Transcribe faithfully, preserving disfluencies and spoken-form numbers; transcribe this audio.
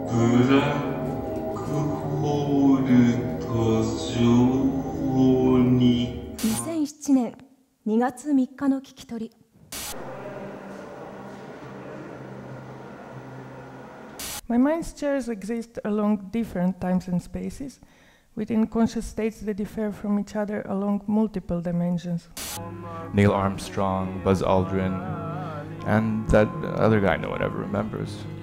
ブラックホールと情報ににせんななねんにがつみっかの聞き取り。 My mind's chairs exist along different times and spaces, within conscious states that differ from each other along multiple dimensions. Neil Armstrong, Buzz Aldrin, and that other guy no one ever remembers.